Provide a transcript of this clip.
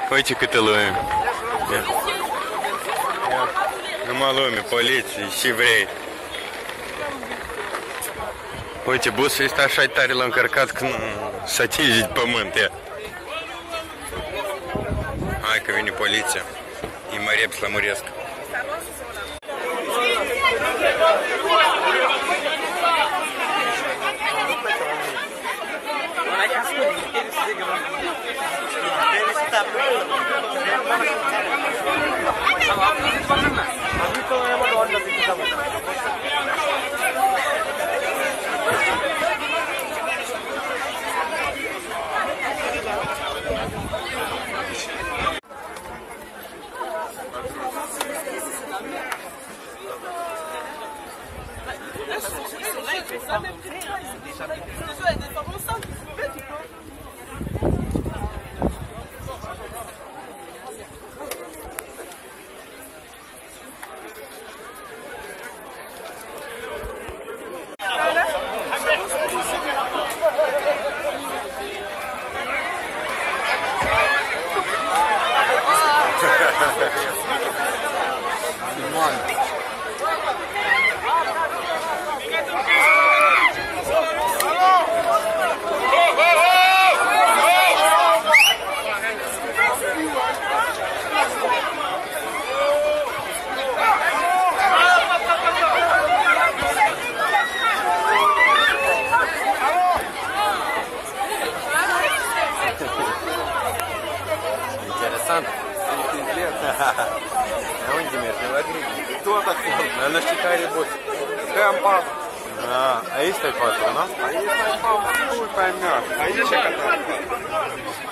Uite câtă lume. Ia. Ia. Numai lume, poliție și vrei. Uite, busul este așa tare l-a încărcat că nu s-a atinge de pământ. Ia. Hai că vine poliția. Îi mă rep să lămuresc. Interesant. Unde merge? La grijă. Tot acolo. Dar nu știu care e bus. Că am 4. Aici stai 4, nu? Aici stai 4. Ui, pe ai mea. Aici e că stai 4.